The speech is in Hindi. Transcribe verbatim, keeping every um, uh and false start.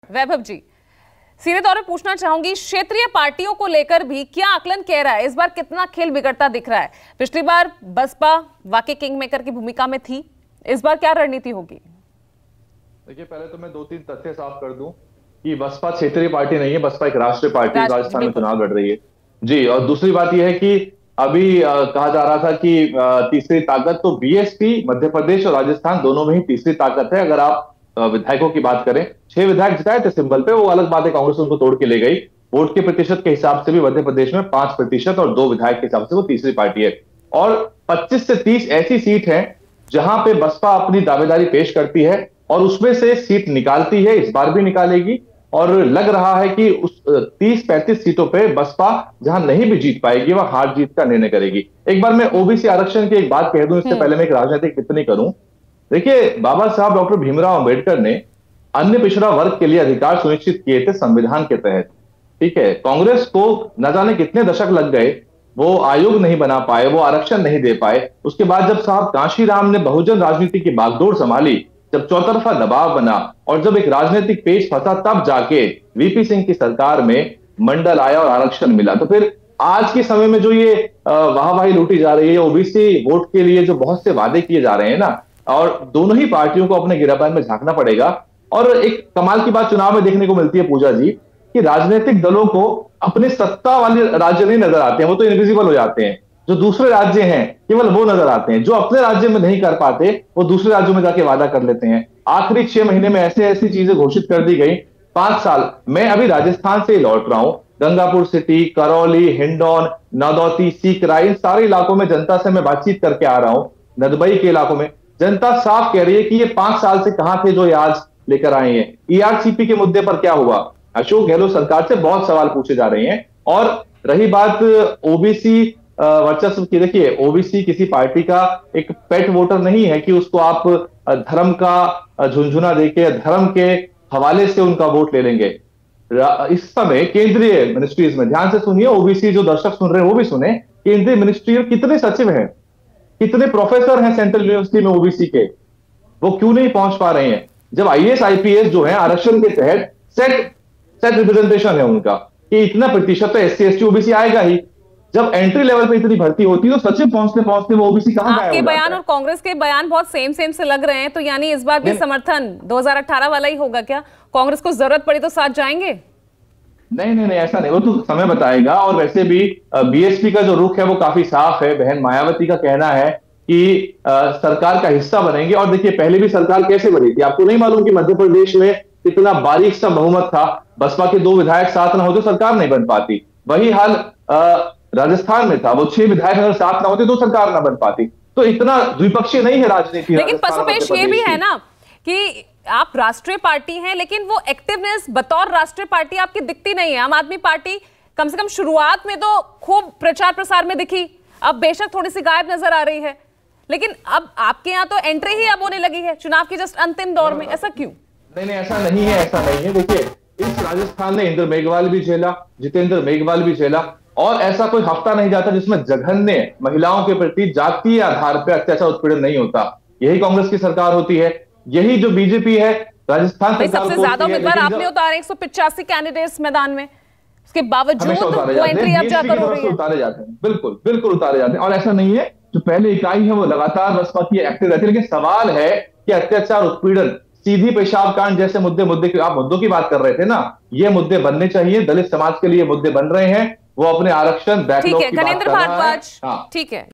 वैभव जी, सीधे तौर पे पूछना चाहूंगी, क्षेत्रीय पार्टियों को लेकर भी क्या आकलन कह रहा है? इस बार कितना खेल बिगड़ता दिख रहा है? पिछली बार बसपा वाकई किंग मेकर की भूमिका में थी, इस बार क्या रणनीति होगी? देखिए, पहले तो मैं दो तीन तथ्य साफ कर दूं कि बसपा क्षेत्रीय पार्टी नहीं है, बसपा एक राष्ट्रीय पार्टी है, राजस्थान में चुनाव लड़ रही है जी। और दूसरी बात यह है कि अभी आ, कहा जा रहा था कि आ, तीसरी ताकत, तो बीएसपी मध्य प्रदेश और राजस्थान दोनों में ही तीसरी ताकत है। अगर आप विधायकों की बात करें, छह विधायक जिताए थे सिंबल पे, वो अलग बात है, कांग्रेस उनको तोड़ के ले गई। वोट के प्रतिशत के हिसाब से भी मध्य प्रदेश में पांच प्रतिशत और दो विधायक के हिसाब से वो तीसरी पार्टी है। और पच्चीस से तीस ऐसी सीट है जहां पे बसपा अपनी दावेदारी पेश करती है और उसमें से सीट निकालती है, इस बार भी निकालेगी। और लग रहा है कि उस तीस पैंतीस सीटों पे बसपा जहां नहीं भी जीत पाएगी, वह हार जीत का निर्णय करेगी। एक बार मैं ओबीसी आरक्षण की एक बात कह दूं, इससे पहले मैं एक राजनीतिक टिप्पणी करूं। देखिए, बाबा साहब डॉक्टर भीमराव अंबेडकर ने अन्य पिछड़ा वर्ग के लिए अधिकार सुनिश्चित किए थे संविधान के तहत, ठीक है। कांग्रेस को न जाने कितने दशक लग गए, वो आयोग नहीं बना पाए, वो आरक्षण नहीं दे पाए। उसके बाद जब साहब कांशीराम ने बहुजन राजनीति की बागडोर संभाली, जब चौतरफा दबाव बना और जब एक राजनीतिक पेच फंसा, तब जाके वीपी सिंह की सरकार में मंडल आया और आरक्षण मिला। तो फिर आज के समय में जो ये वाहवाही लूटी जा रही है ओबीसी वोट के लिए, जो बहुत से वादे किए जा रहे हैं ना, और दोनों ही पार्टियों को अपने गिराबान में झांकना पड़ेगा। और एक कमाल की बात चुनाव में देखने को मिलती है पूजा जी, कि राजनीतिक दलों को अपने सत्ता वाले राज्य नहीं नजर आते हैं, वो तो इनविजिबल हो जाते हैं। जो दूसरे राज्य हैं केवल वो नजर आते हैं, जो अपने राज्य में नहीं कर पाते वो दूसरे राज्यों में जाके वादा कर लेते हैं। आखिरी छह महीने में ऐसे ऐसी चीजें घोषित कर दी गई। पांच साल मैं अभी राजस्थान से लौट रहा हूं, गंगापुर सिटी, करौली, हिंडौन, नादौती, सीकरा, इन सारे इलाकों में जनता से मैं बातचीत करके आ रहा हूं। नदबई के इलाकों में जनता साफ कह रही है कि ये पांच साल से कहां थे जो ये आज लेकर आए हैं। ईआरसीपी के मुद्दे पर क्या हुआ? अशोक गहलोत सरकार से बहुत सवाल पूछे जा रहे हैं। और रही बात ओबीसी वर्चस्व की, देखिए ओबीसी किसी पार्टी का एक पेट वोटर नहीं है कि उसको आप धर्म का झुंझुना देके धर्म के हवाले से उनका वोट ले लेंगे। इस समय केंद्रीय मिनिस्ट्रीज में, ध्यान से सुनिए, ओबीसी जो दर्शक सुन रहे हैं वो भी सुने, केंद्रीय मिनिस्ट्री में कितने सचिव हैं, कितने प्रोफेसर हैं सेंट्रल यूनिवर्सिटी में ओबीसी के, वो क्यों नहीं पहुंच पा रहे हैं? जब आईएएस आईपीएस जो है आरक्षण के तहत सेट सेट रिप्रेजेंटेशन है उनका, कि इतना प्रतिशत तो एससी एसटी ओबीसी आएगा ही। जब एंट्री लेवल पे इतनी भर्ती होती है तो सचिव पहुंचते पहुंचते वो ओबीसी कहां गायब हो जाता है? आपके बयान और कांग्रेस के बयान बहुत सेम सेम से लग रहे हैं, तो यानी इस बार भी समर्थन दो हज़ार अठारह वाला ही होगा क्या? कांग्रेस को जरूरत पड़ी तो साथ जाएंगे? नहीं नहीं नहीं, ऐसा नहीं, वो तो समय बताएगा। और वैसे भी बीएसपी का जो रुख है वो काफी साफ है। बहन मायावती का कहना है कि आ, सरकार का हिस्सा बनेंगे। और देखिए, पहले भी सरकार कैसे बनी थी, आपको नहीं मालूम कि मध्य प्रदेश में कितना बारीक सा बहुमत था, बसपा के दो विधायक साथ ना होते सरकार नहीं बन पाती। वही हाल राजस्थान में था, वो छह विधायक अगर साथ ना होते तो सरकार ना बन पाती। तो इतना द्विपक्षीय नहीं है राजनीति। लेकिन पशुपेश ये भी है ना कि आप राष्ट्रीय पार्टी हैं, लेकिन वो एक्टिवनेस बतौर राष्ट्रीय पार्टी आपकी दिखती नहीं है। आम आदमी पार्टी कम से कम शुरुआत में तो खूब प्रचार प्रसार में दिखी, अब बेशक थोड़ी सी गायब नजर आ रही है, लेकिन अब आपके यहाँ तो एंट्री ही अब होने लगी है चुनाव के जस्ट अंतिम दौर में। ऐसा क्यों? नहीं नहीं, ऐसा नहीं है, ऐसा नहीं है। देखिए, इस राजस्थान ने इंद्र मेघवाल भी झेला, जितेंद्र मेघवाल भी झेला, और ऐसा कोई हफ्ता नहीं जाता जिसमें जघन्य महिलाओं के प्रति जातीय आधार पर अत्याचार उत्पीड़न नहीं होता। यही कांग्रेस की सरकार होती है, यही जो बीजेपी है राजस्थान सरकार। सबसे ज्यादा उम्मीदवार आपने उतारे, एक सौ पिचासी कैंडिडेट्स मैदान में, उसके बावजूद वो एंट्री अब जाकर हो रही है। उतारे जाते हैं, बिल्कुल बिल्कुल उतारे जाते हैं। और ऐसा नहीं है, जो पहले इकाई है वो लगातार बसपा की एक्टिव रहती है। लेकिन सवाल है कि अत्याचार उत्पीड़न, सीधी पेशाब कांड जैसे मुद्दे मुद्दे की आप मुद्दों की बात कर रहे थे ना, ये मुद्दे बनने चाहिए। दलित समाज के लिए मुद्दे बन रहे हैं, वो अपने आरक्षण बैकलॉग की बात कर रहा है। ठीक है।